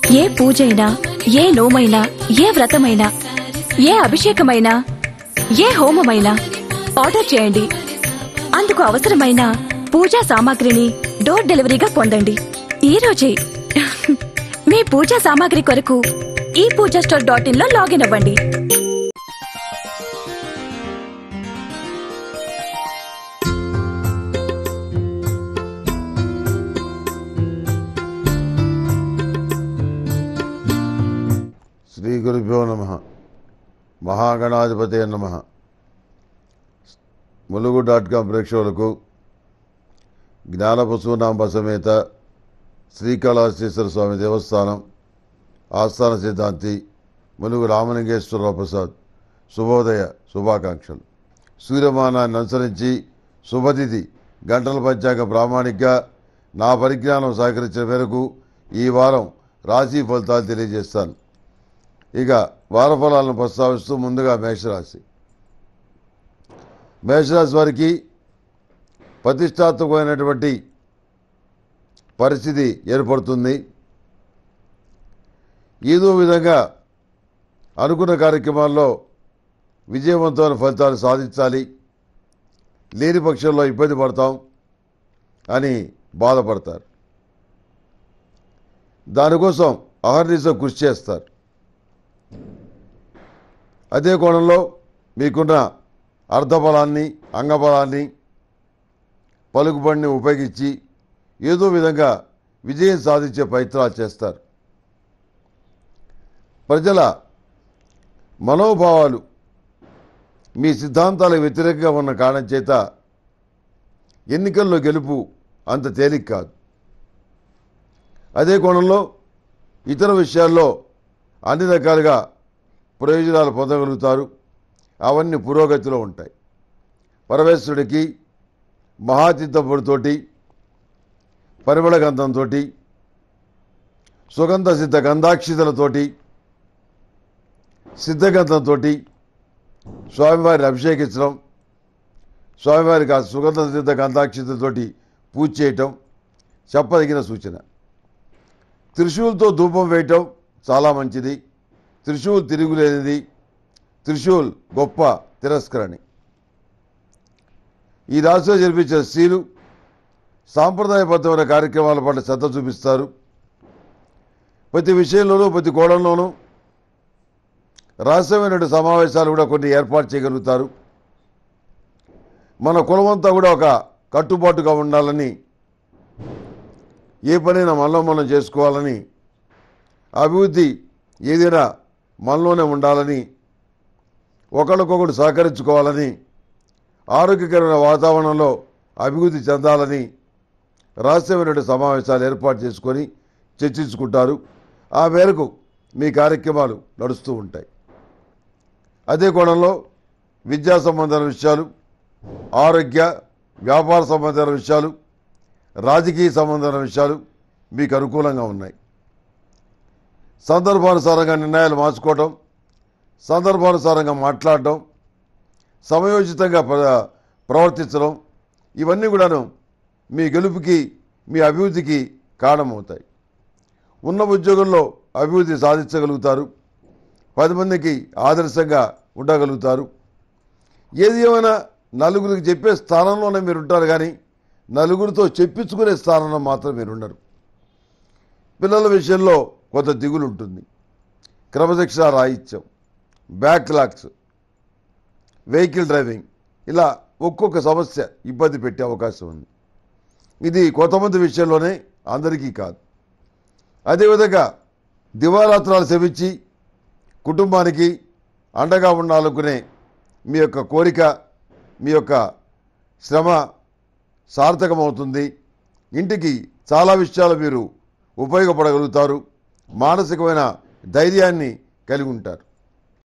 ఏ పూజైనా, ఏ నోమైనా, ఏ వ్రతమైనా, ఏ అభిషేకమైనా, ఏ హోమమైనా ఆర్డర్ చేయండి. అందుకు అవసరమైన పూజా సామాగ్రిని డోర్ డెలివరీగా పొందండి ఈ రోజే. మీ పూజా సామాగ్రి కొరకు ePoojaStore.in లో లాగిన్ అవ్వండి. శ్రీ గురుభ్యో నమః. మహాగణాధిపతే నమః. ములుగు.com ప్రేక్షకులకు జ్ఞానపశునాంబ సమేత శ్రీకాళహస్తీశ్వర స్వామి దేవస్థానం ఆస్థాన సిద్ధాంతి ములుగు రామలింగేశ్వరరావు ప్రసాద్ శుభోదయ శుభాకాంక్షలు. సూర్యమానాన్ని అనుసరించి శుభతిథి గంటల పంచాంగ ప్రామాణిక నా పరిజ్ఞానం సహకరించిన మేరకు ఈ వారం రాశి ఫలితాలు తెలియజేస్తాను. ఇక వార ఫలాలను ప్రస్తావిస్తూ ముందుగా మేషరాశి. మేషరాశి వారికి ప్రతిష్టాత్మకమైనటువంటి పరిస్థితి ఏర్పడుతుంది. ఏదో విధంగా అనుకున్న కార్యక్రమాల్లో విజయవంతమైన ఫలితాలు సాధించాలి, లేని పక్షంలో ఇబ్బంది పడతాం అని బాధపడతారు. దానికోసం అహర్నిశం కృషి చేస్తారు. అదే కోణంలో మీకున్న అర్ధబలాన్ని, అంగబలాన్ని, పలుకుబడిని ఉపయోగించి ఏదో విధంగా విజయం సాధించే ప్రయత్నాలు చేస్తారు. ప్రజల మనోభావాలు మీ సిద్ధాంతాలకు వ్యతిరేకంగా ఉన్న కారణం చేత ఎన్నికల్లో గెలుపు అంత తేలిక కాదు. అదే కోణంలో ఇతర విషయాల్లో అన్ని రకాలుగా ప్రయోజనాలు పొందగలుగుతారు. అవన్నీ పురోగతిలో ఉంటాయి. పరమేశ్వరుడికి మహాచిత్తపుడితోటి, పరిమళ గంధంతో, సుగంధ సిద్ధ గంధాక్షితలతోటి, సిద్ధగంధంతో స్వామివారిని అభిషేకించడం, స్వామివారికి ఆ సుగంధ సిద్ధ గంధాక్షితలతోటి పూజ చేయటం చెప్పదగిన సూచన. త్రిశూల్తో ధూపం వేయటం చాలా మంచిది. త్రిశూల్ తిరుగులేనిది. త్రిశూల్ గొప్ప తిరస్కరణి. ఈ రాశిలో జరిపించిన స్త్రీలు సాంప్రదాయబద్ధమైన కార్యక్రమాల పట్ల శ్రద్ధ చూపిస్తారు. ప్రతి విషయంలోనూ, ప్రతి కోణంలోనూ రహస్యమైన సమావేశాలు కూడా కొన్ని ఏర్పాటు చేయగలుగుతారు. మన కులమంతా కూడా ఒక కట్టుబాటుగా ఉండాలని, ఏ పనైనా మనలో మనం చేసుకోవాలని, అభివృద్ధి ఏదైనా మనలోనే ఉండాలని, ఒకరికొకరు సహకరించుకోవాలని, ఆరోగ్యకరమైన వాతావరణంలో అభివృద్ధి చెందాలని రహస్యమైన సమావేశాలు ఏర్పాటు చేసుకొని చర్చించుకుంటారు. ఆ మేరకు మీ కార్యక్రమాలు నడుస్తూ ఉంటాయి. అదే కోణంలో విద్యా సంబంధమైన విషయాలు, ఆరోగ్య, వ్యాపార సంబంధమైన విషయాలు, రాజకీయ సంబంధమైన విషయాలు మీకు అనుకూలంగా ఉన్నాయి. సందర్భానుసారంగా నిర్ణయాలు మార్చుకోవటం, సందర్భానుసారంగా మాట్లాడటం, సమయోచితంగా ప్రవర్తించడం, ఇవన్నీ కూడాను మీ గెలుపుకి, మీ అభివృద్ధికి కారణమవుతాయి. ఉన్న ఉద్యోగంలో అభివృద్ధి సాధించగలుగుతారు. 10 మందికి ఆదర్శంగా ఉండగలుగుతారు. ఏది ఏమైనా నలుగురికి చెప్పే స్థానంలోనే మీరు ఉంటారు, కానీ నలుగురితో చెప్పించుకునే స్థానంలో మాత్రం మీరు ఉండరు. పిల్లల విషయంలో కొంత దిగులు ఉంటుంది. క్రమశిక్షణ రాహిత్యం, బ్యాక్లాగ్స్, వెహికల్ డ్రైవింగ్, ఇలా ఒక్కొక్క సమస్య ఇబ్బంది పెట్టే అవకాశం ఉంది. ఇది కొంతమంది విషయంలోనే, అందరికీ కాదు. అదేవిధంగా దివారాత్రాలు సేవించి కుటుంబానికి అండగా ఉండాలనుకునే మీ యొక్క కోరిక, మీ యొక్క శ్రమ సార్థకమవుతుంది. ఇంటికి చాలా విషయాలు మీరు ఉపయోగపడగలుగుతారు. మానసికమైన ధైర్యాన్ని కలిగి ఉంటారు.